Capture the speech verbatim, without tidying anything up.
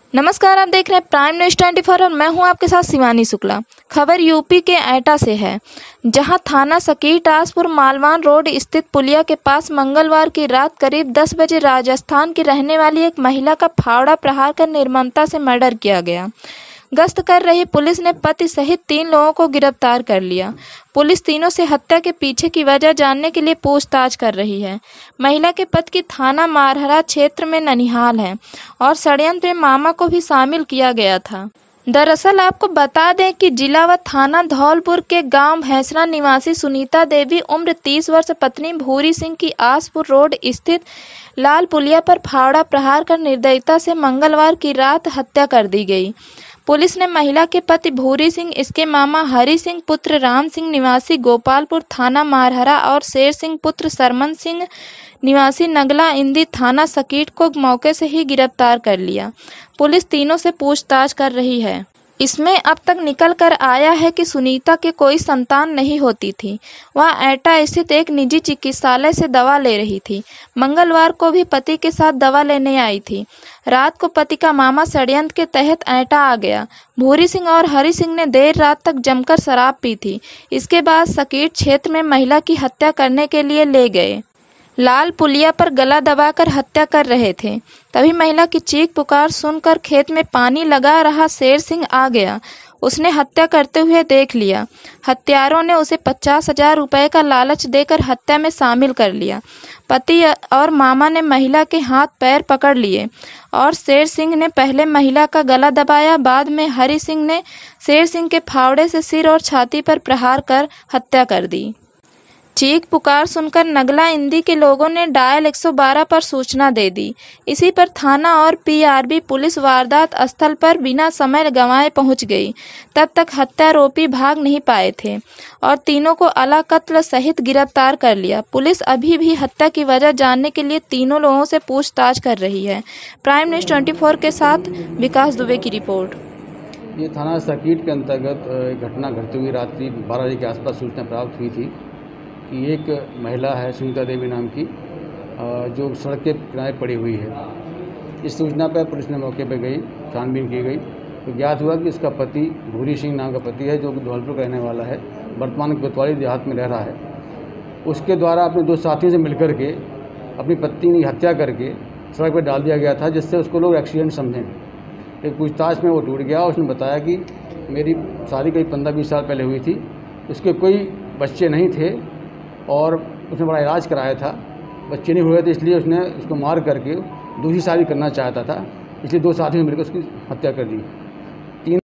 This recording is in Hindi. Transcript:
नमस्कार, आप देख रहे हैं प्राइम न्यूज़ चौबीस और मैं हूं आपके साथ शिवानी शुक्ला। खबर यूपी के एटा से है, जहां थाना सकीर टासपुर मालवान रोड स्थित पुलिया के पास मंगलवार की रात करीब दस बजे राजस्थान की रहने वाली एक महिला का फावड़ा प्रहार कर निर्ममता से मर्डर किया गया। गश्त कर रही पुलिस ने पति सहित तीन लोगों को गिरफ्तार कर लिया। पुलिस तीनों से हत्या के पीछे की वजह जानने के लिए पूछताछ कर रही है। महिला के पति की थाना मारहरा क्षेत्र में ननिहाल है और षड्यंत्र में मामा को भी शामिल किया गया था। दरअसल आपको बता दें कि जिला व थाना धौलपुर के गांव भैंसरा निवासी सुनीता देवी उम्र तीस वर्ष पत्नी भूरी सिंह की आसपुर रोड स्थित लाल पुलिया पर फावड़ा प्रहार कर निर्दयता से मंगलवार की रात हत्या कर दी गई। पुलिस ने महिला के पति भूरी सिंह, इसके मामा हरि सिंह पुत्र राम सिंह निवासी गोपालपुर थाना मारहरा और शेर सिंह पुत्र सरमन सिंह निवासी नगला इंदी थाना सकीट को मौके से ही गिरफ्तार कर लिया। पुलिस तीनों से पूछताछ कर रही है। इसमें अब तक निकल कर आया है कि सुनीता के कोई संतान नहीं होती थी। वह एटा स्थित एक निजी चिकित्सालय से दवा ले रही थी। मंगलवार को भी पति के साथ दवा लेने आई थी। रात को पति का मामा षड्यंत्र के तहत एटा आ गया। भूरी सिंह और हरि सिंह ने देर रात तक जमकर शराब पी थी। इसके बाद सकीट क्षेत्र में महिला की हत्या करने के लिए ले गए। लाल पुलिया पर गला दबाकर हत्या कर रहे थे। तभी महिला की चीख पुकार सुनकर खेत में पानी लगा रहा शेर सिंह आ गया। उसने हत्या करते हुए देख लिया। हत्यारों ने उसे पचास हजार रुपये का लालच देकर हत्या में शामिल कर लिया। पति और मामा ने महिला के हाथ पैर पकड़ लिए और शेर सिंह ने पहले महिला का गला दबाया। बाद में हरि सिंह ने शेर सिंह के फावड़े से सिर और छाती पर प्रहार कर हत्या कर दी। चीख पुकार सुनकर नगला इंदी के लोगों ने डायल एक सौ बारह पर सूचना दे दी। इसी पर थाना और पीआरबी पुलिस वारदात स्थल पर बिना समय गंवाए पहुंच गई। तब तक हत्यारोपी भाग नहीं पाए थे और तीनों को अला कत्ल सहित गिरफ्तार कर लिया। पुलिस अभी भी हत्या की वजह जानने के लिए तीनों लोगों से पूछताछ कर रही है। प्राइम न्यूज़ चौबीस के साथ विकास दुबे की रिपोर्ट। ये थाना सकीट के अंतर्गत घटना घटती हुई रात्रि बारह बजे के आसपास सूचना प्राप्त हुई थी कि एक महिला है सुनीता देवी नाम की, जो सड़क के किनारे पड़ी हुई है। इस सूचना पर पुलिस ने मौके पर गई, छानबीन की गई तो ज्ञात हुआ कि इसका पति भूरी सिंह नाम का पति है, जो कि धौलपुर का रहने वाला है, वर्तमान कोतवाली देहात में रह रहा है। उसके द्वारा अपने दो साथियों से मिलकर के अपनी पत्नी की हत्या करके सड़क पर डाल दिया गया था, जिससे उसको लोग एक्सीडेंट समझें। एक पूछताछ में वो टूट गया। उसने बताया कि मेरी शादी करीब पंद्रह बीस साल पहले हुई थी, उसके कोई बच्चे नहीं थे और उसने बड़ा इलाज कराया था, बच्चे नहीं हुए थे, इसलिए उसने उसको मार करके दूसरी शादी करना चाहता था। इसलिए दो साथियों ने मिलकर उसकी हत्या कर दी।